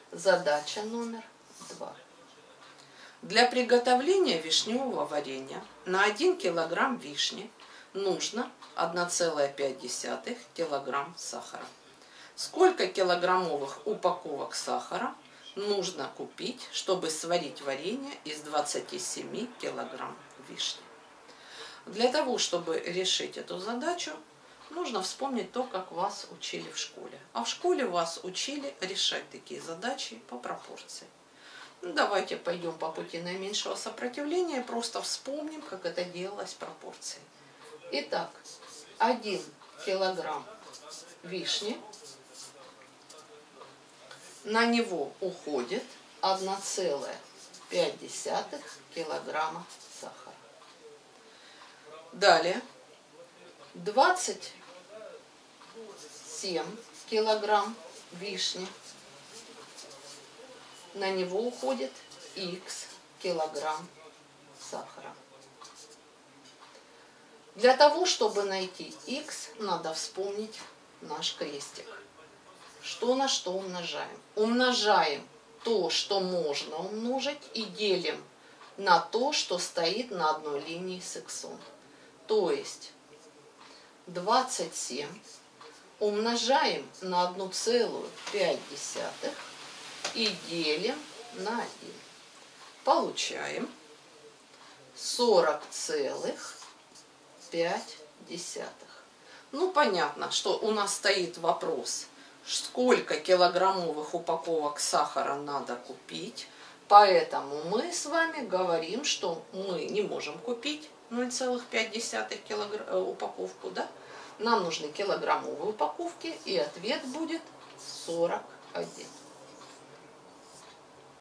Задача номер 2. Для приготовления вишневого варенья на 1 килограмм вишни нужно 1,5 килограмм сахара. Сколько килограммовых упаковок сахара нужно купить, чтобы сварить варенье из 27 килограмм вишни? Для того, чтобы решить эту задачу, нужно вспомнить то, как вас учили в школе. А в школе вас учили решать такие задачи по пропорции. Ну, давайте пойдем по пути наименьшего сопротивления, просто вспомним, как это делалось в пропорции. Итак, 1 килограмм вишни, на него уходит 1,5 килограмма сахара. Далее 27 килограмм вишни, на него уходит х килограмм сахара. Для того, чтобы найти х, надо вспомнить наш крестик. Что на что умножаем? Умножаем то, что можно умножить, и делим на то, что стоит на одной линии с х. То есть 27 умножаем на 1,5 и делим на 1. Получаем 40,5. Ну, понятно, что у нас стоит вопрос, сколько килограммовых упаковок сахара надо купить. Поэтому мы с вами говорим, что мы не можем купить 0,5 упаковку, да? Нам нужны килограммовые упаковки, и ответ будет 41.